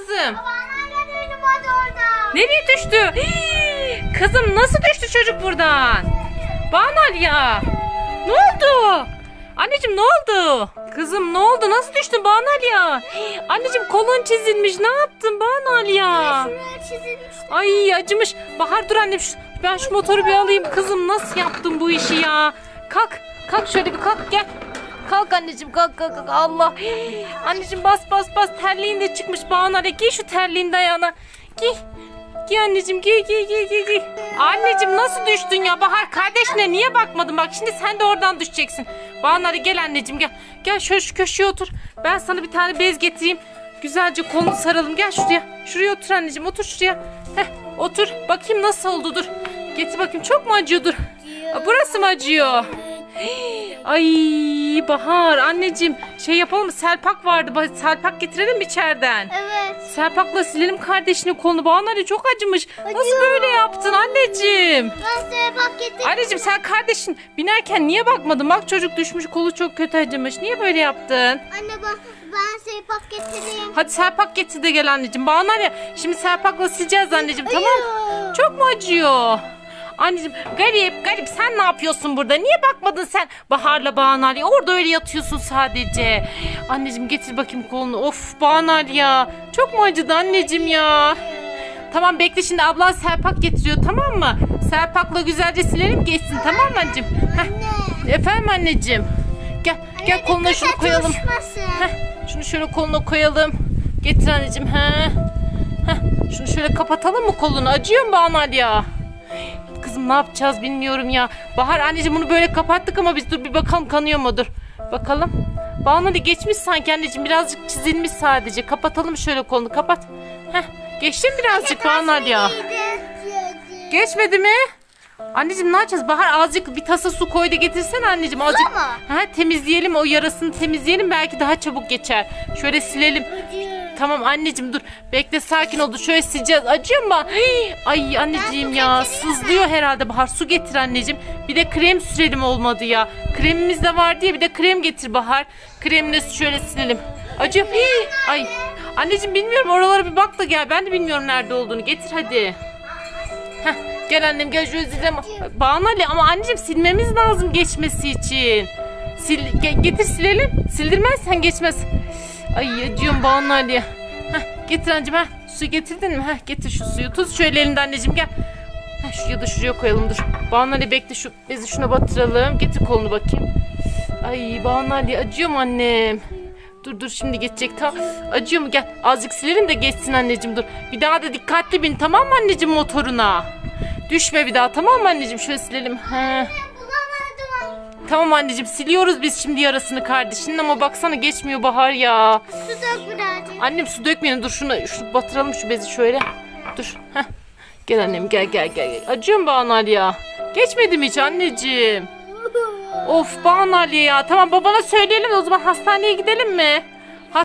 kızım? Anneanne benim orada. Nereye düştü? Hii, kızım nasıl düştü çocuk buradan? Banu ya. Ne oldu? Anneciğim ne oldu? Kızım ne oldu? Nasıl düştün Banu ya? Anneciğim kolun çizilmiş. Ne yaptın Banu ya? Şuraya çizilmiş. Ay acımış. Bahar dur annem. Ben şu motoru bir alayım. Kızım nasıl yaptın bu işi ya? Kalk. Kalk şöyle bir kalk gel. Kalk anneciğim kalk. Allah. Anneciğim bas. Terliğin de çıkmış Banu. Giy şu terliğin de ayağına. Giy anneciğim giy. Anneciğim nasıl düştün ya? Bahar kardeşine niye bakmadın? Bak şimdi sen de oradan düşeceksin. Banu gel anneciğim gel. Gel şöyle şu köşeye otur. Ben sana bir tane bez getireyim. Güzelce kolunu saralım. Gel şuraya. Şuraya otur anneciğim. Otur şuraya. Heh, otur. Bakayım nasıl oldu dur. Getir bakayım. Çok mu acıyor dur. Burası mı acıyor? Ay Bahar anneciğim şey yapalım mı? Selpak vardı. Selpak getirelim mi içeriden? Evet. Selpakla silelim kardeşinin kolunu. Banu çok acımış. Nasıl böyle yaptın anneciğim? Ben selpak getirdim. Anneciğim sen kardeşin binerken niye bakmadın? Bak çocuk düşmüş kolu çok kötü acımış. Niye böyle yaptın? Anne ben selpak getireyim. Hadi selpak getir de gel anneciğim. Banu ya şimdi selpakla sileceğiz anneciğim tamam mı? Çok mu acıyor? Anneciğim garip sen ne yapıyorsun burada? Niye bakmadın sen Bahar'la Banu? Orada öyle yatıyorsun sadece. Anneciğim getir bakayım kolunu. Of Banu ya. Çok mu acıdı anneciğim ya? Tamam bekle şimdi ablan selpak getiriyor tamam mı? Selpakla güzelce silelim geçsin tamam mı anneciğim? Heh. Efendim anneciğim. Gel koluna şunu koyalım. Şunu şöyle koluna koyalım. Getir anneciğim. Şunu şöyle kapatalım mı kolunu? Acıyor mu Banu ya? Kızım ne yapacağız bilmiyorum ya. Bahar anneciğim bunu böyle kapattık ama biz dur bir bakalım kanıyor mu dur. Bakalım. Banu geçmiş sanki anneciğim birazcık çizilmiş sadece. Kapatalım şöyle kolunu kapat. Geçti mi birazcık Banu ya? Geçmedi mi? Anneciğim ne yapacağız? Bahar azıcık bir tasa su koy da getirsene anneciğim. Azıcık temizleyelim o yarasını temizleyelim belki daha çabuk geçer. Şöyle silelim. Tamam anneciğim dur. Bekle sakin ol. Şöyle sileceğiz. Acıyor mu? Ay anneciğim ya. Sızlıyor herhalde Bahar. Su getir anneciğim. Bir de krem sürelim olmadı ya. Kremimiz de var diye bir de krem getir Bahar. Kremle şöyle silelim. Acıyor. Ay. Anneciğim bilmiyorum oralara bir bak da gel. Ben de bilmiyorum nerede olduğunu. Getir hadi. Gel annem gel şöyle silelim. Banu ama anneciğim silmemiz lazım geçmesi için. Getir silelim. Sildirmezsen geçmez. Ay acıyorum Banu Ali. Getir anneciğim suyu getirdin mi? Getir şu suyu. Tut şöyle elinde anneciğim gel. Ya da şuraya koyalım dur. Banu Ali bekle şu bezi şuna batıralım. Getir kolunu bakayım. Ay Banu Ali acıyor mu annem? Dur şimdi geçecek tamam. Acıyor mu gel. Azıcık silelim de geçsin anneciğim dur. Bir daha da dikkatli bin tamam mı anneciğim motoruna? Düşme bir daha tamam mı anneciğim? Şöyle silelim. Tamam anneciğim siliyoruz biz şimdi yarasını kardeşinin ama baksana geçmiyor Bahar ya. Su dök birazcık. Annem su dökmeyin dur şunu batıralım şu bezi şöyle. Dur. Gel annem gel. Acıyor mu Banu ya? Geçmedi mi hiç anneciğim? Of Banu ya. Tamam babana söyleyelim o zaman hastaneye gidelim mi?